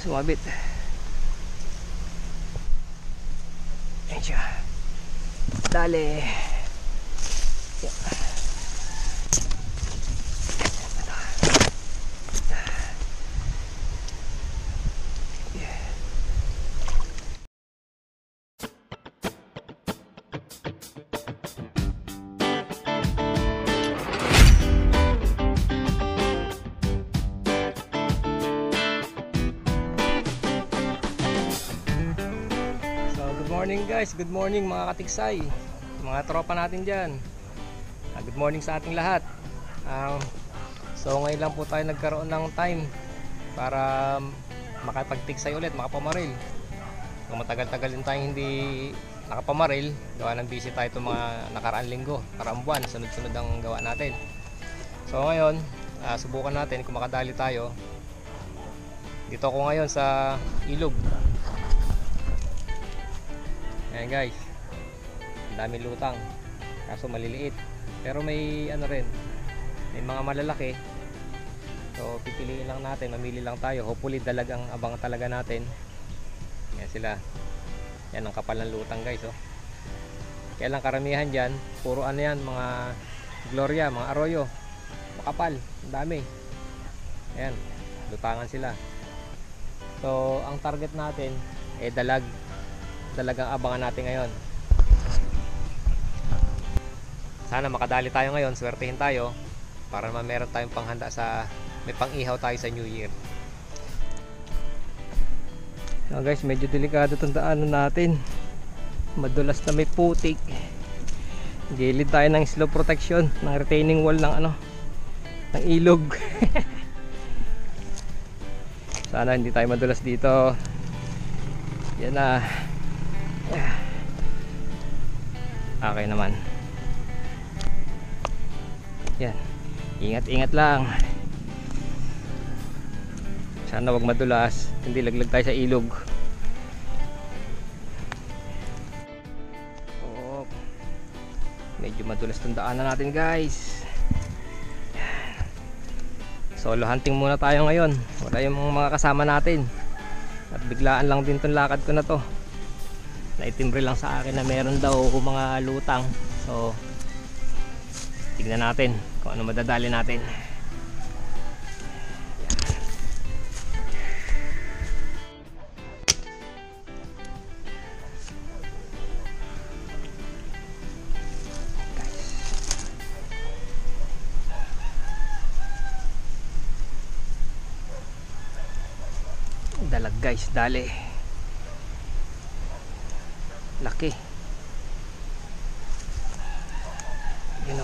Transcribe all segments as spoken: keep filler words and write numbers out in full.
Sumabit. Ayan siya. Dali. Yan. Good morning guys, good morning mga katiksay, mga tropa natin dyan. uh, Good morning sa ating lahat. um, So ngayon lang po tayo nagkaroon ng time para makapagtiksay ulit, makapamaril. So matagal-tagal din tayong hindi nakapamaril, gawa ng busy tayo itong mga nakaraan linggo, nakaraan buwan, sunod-sunod ang gawa natin. So ngayon, uh, subukan natin kung makadali tayo. Dito ako ngayon sa ilog. Ayan guys, ang daming lutang, kaso maliliit, pero may ano rin, may mga malalaki. So pipiliin lang natin, mamili lang tayo. Hopefully dalagang abang talaga natin. Yan sila, yan ang kapal ng lutang guys, oh. Kaya lang karamihan dyan, puro ano yan, mga Gloria, mga Arroyo, makapal, ang dami. Ayan, lutangan sila. So ang target natin eh dalag, talagang abangan natin ngayon. Sana makadali tayo ngayon, swertihin tayo para naman meron tayong panghanda sa, may pang-ihaw tayo sa New Year. So guys, medyo delikado itong daanan natin, madulas na may putik. Gilid tayo ng slow protection, ng retaining wall ng ano, ng ilog. Sana hindi tayo madulas dito. Yan na. Okay naman. Yan. Ingat-ingat lang. Sana wag madulas, hindi laglag tayo sa ilog. Oh, medyo madulas tong daanan natin guys. Yan. Solo hunting muna tayo ngayon. Wala yung mga kasama natin. At biglaan lang din tong lakad ko na to. Naitimbre lang sa akin na meron daw mga lutang. So tignan natin kung ano madadali natin. Dalag guys, dali. Laki. Yun o.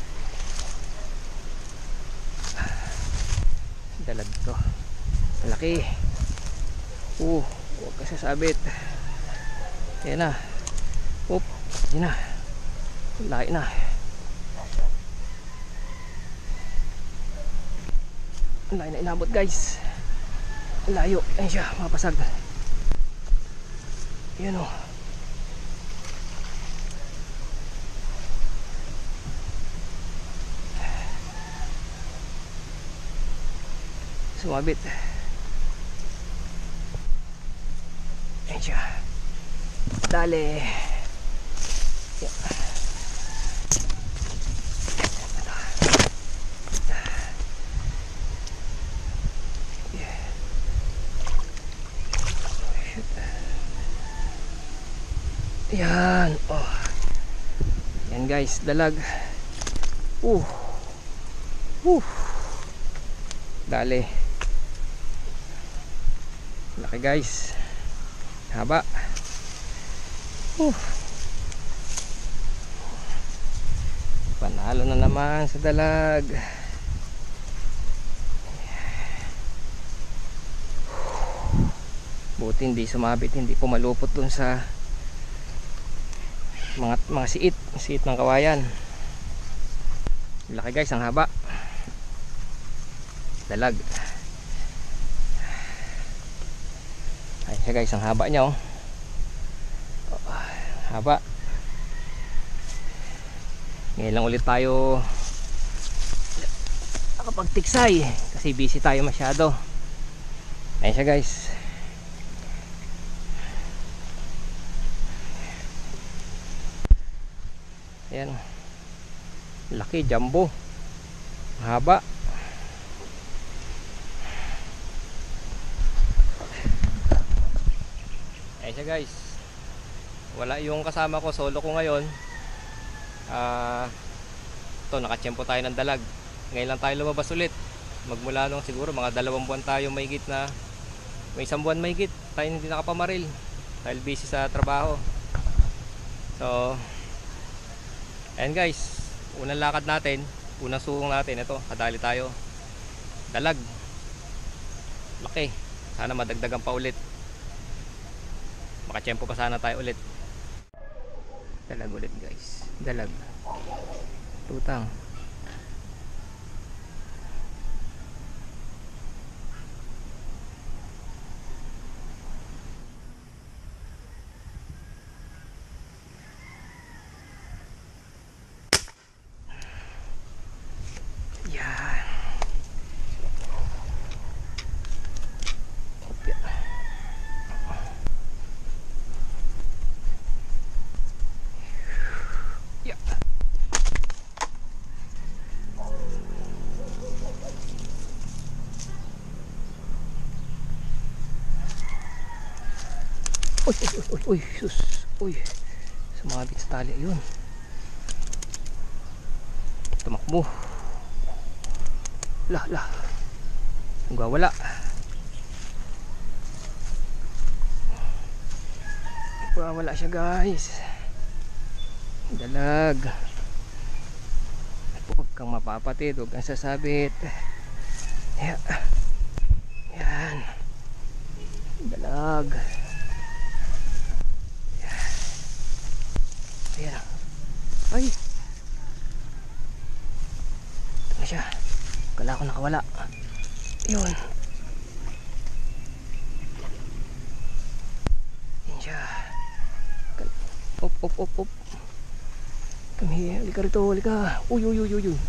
Dalag to. Laki. Uh, huwag ka sasabit. Yan na. Oop, yan na. Laki na. Laki na inabot guys. Layo. Ayan siya, mapasag. Yan o. Sumabit. Ayan siya. Dali. Yan. Yan. Oh. Yan guys, dalag. Uh. Uh. Dali. Laki guys. Haba. Uh. Panalo na naman sa dalag. Buti hindi sumabit, hindi pumalupot dun sa mga mga siit, siit ng kawayan. Laki guys, ang haba. Dalag. Ay siya guys, ang haba niya oh. Haba. Ngayon lang ulit tayo nakapagtiksay kasi busy tayo masyado. Ayan siya guys. Ayan. Laki, jumbo. Haba. Ayan siya guys. Wala yung kasama ko, solo ko ngayon. Ah, uh, ito, nakatsyempo tayo ng dalag. Ngayon lang tayo lumabas ulit. Magmula nung siguro mga dalawang buwan tayo mahigit na, may isang buwan mahigit tayo hindi nakapamaril dahil busy sa trabaho. So, ayan guys, unang lakad natin, unang sukong natin, ito, kadali tayo. Dalag. Laki. Sana madagdagan pa ulit. Makatsyempo pa sana tayo ulit. Dalag ulit guys. Dalag. Tutang. Yan. Yeah. Uy, uy, uy, uy, sus, uy, sumabit sa tali, ayun, tumakbo, lah, lah, nagwawala, nagwawala siya guys, dalag, huwag kang mapapatid, huwag kang sasabit, yan, yan, dalag. Ayan. Ay. Ito na siya. Kala ko nakawala. Ayun. Ayan siya. Op, op, op, op. Come here. Halika rito. Halika. Uy, uy, uy, uy, uy.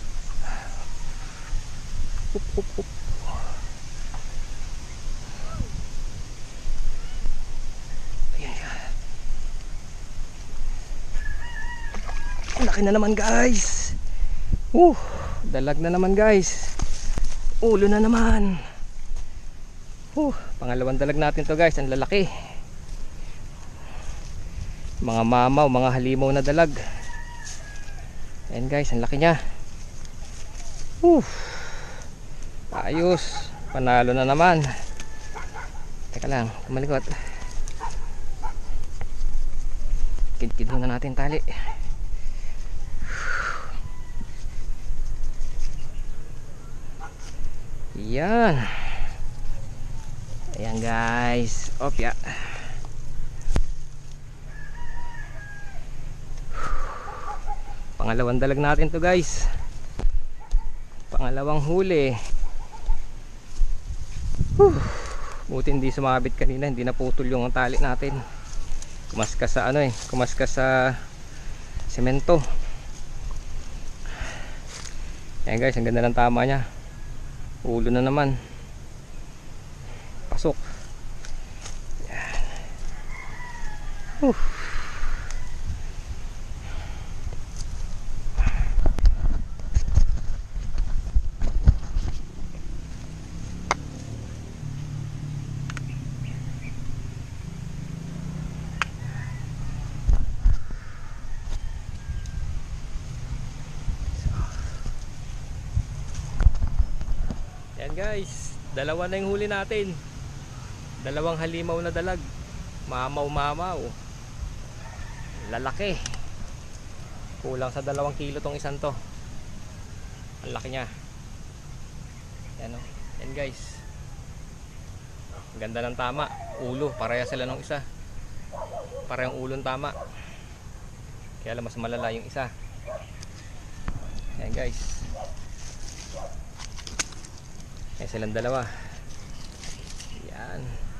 Op, op, op. Ayan siya. Laki na naman guys. Uh, dalag na naman guys. Ulo na naman. Uh, pangalawang dalag natin to guys. Ang lalaki. Mga mamaw, mga halimaw na dalag. Ayan guys, ang laki niya. Uh, ayos. Panalo na naman. Teka lang, kumalikot. Kid-kid muna natin tali. Yan. Ayan guys. Opya. Pangalawang dalag natin to guys. Pangalawang huli. Whew. Buti hindi sumabit kanina, hindi naputol yung tali natin. Kumaskas sa ano eh, kumaskas sa semento. Ayan guys, ang ganda ng tama niya. Ulo na naman. Pasok. Yan. Uh. Yan guys, dalawa na yung huli natin. Dalawang halimaw na dalag. Mamaw mamaw. Lalaki. Kulang sa dalawang kilo tong isang to. Ang laki niya. Yan o. Yan guys. Ganda ng tama. Ulo, pareha sila ng isa. Parehong ulong tama. Kaya lang mas malala yung isa. Yan guys. Yan silang dalawa. Yan.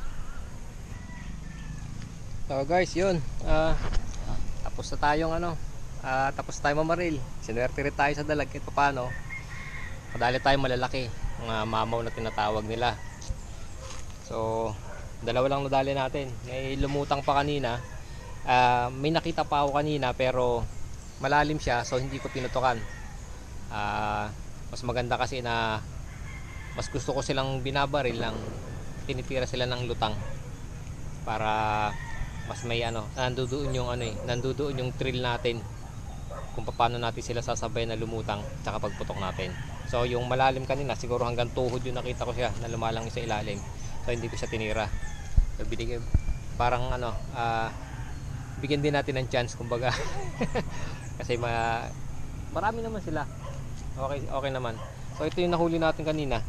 So guys, yun. Uh, tapos na tayong ano. Uh, tapos tayo mamaril. Sinuwerte rin tayo sa dalag. Kahit paano. Kadali tayo malalaki. Mga mamaw na tinatawag nila. So, dalawa lang nadali natin. May lumutang pa kanina. Uh, may nakita pa ako kanina pero malalim siya, so hindi ko pinutukan. Uh, mas maganda kasi na mas gusto ko silang binabaril lang, tinitira sila ng lutang para mas may ano, nandoon yung ano eh, nandoon yung thrill natin kung paano natin sila sasabay na lumutang tsaka pagputok natin. So yung malalim kanina siguro hanggang tuhod yung nakita ko siya na lumalang sa ilalim, so hindi ko siya tinira. So binigay, parang ano, uh, bigyan din natin ng chance kumbaga. Kasi ma marami naman sila, okay, okay naman. So ito yung nahuli natin kanina.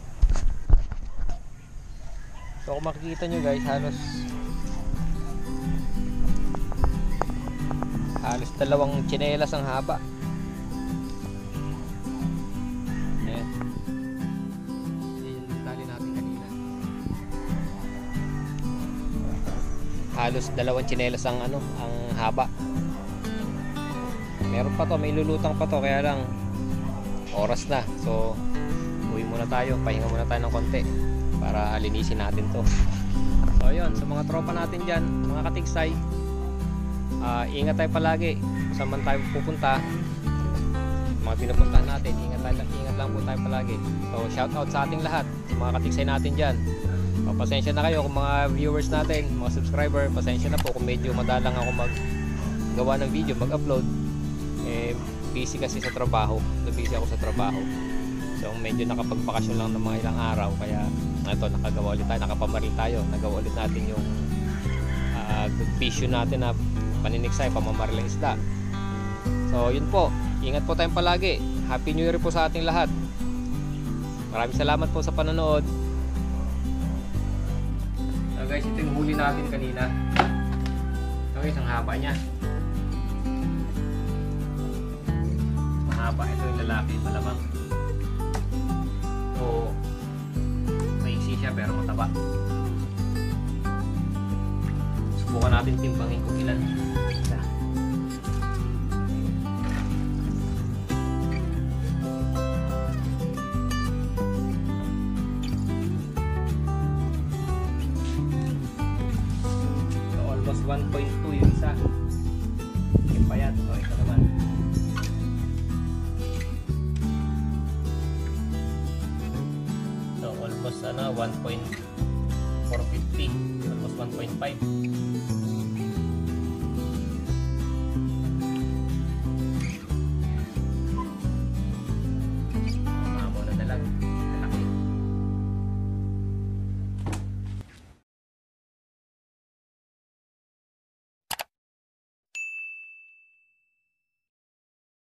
So kung makikita nyo guys, halos halos dalawang tsinelas ang haba. Ayan, yung tali natin kanina, halos dalawang tsinelas ang ano, ang haba. Meron pa to, may lulutang pa to, kaya lang oras na. So uwi muna tayo, pahinga muna tayo ng konti para linisin natin to. So ayun, sa mga tropa natin dyan, mga katigsay, uh, ingat tayo palagi kung saan man tayo pupunta, mga pinupuntahan natin, ingat, tayo, ingat lang po tayo palagi. So shout out sa ating lahat, sa mga katigsay natin dyan. So, pasensya na kayo kung mga viewers natin, mga subscriber, pasensya na po kung medyo madalang ako mag gawa ng video, mag upload. Eh, busy kasi sa trabaho, busy ako sa trabaho. So medyo nakapagpakasyon lang ng mga ilang araw, kaya ito, nakagawa ulit tayo, nakapamaril tayo, nagawa ulit natin yung uh, vision natin na paniniksay, pamamaril ng isda. So yun po, ingat po tayong palagi. Happy New Year po sa ating lahat. Maraming salamat po sa panonood. So guys, ito yung huli natin kanina. So guys, ang haba niya, mahaba. Ito yung lalaki, malamang. So maiksi siya pero mataba. Subukan natin timbangin kung ilan. Isa. So almost one point two yung isa. Yung payat. So ito naman. Almost ano, one point four fifty, almost one point five.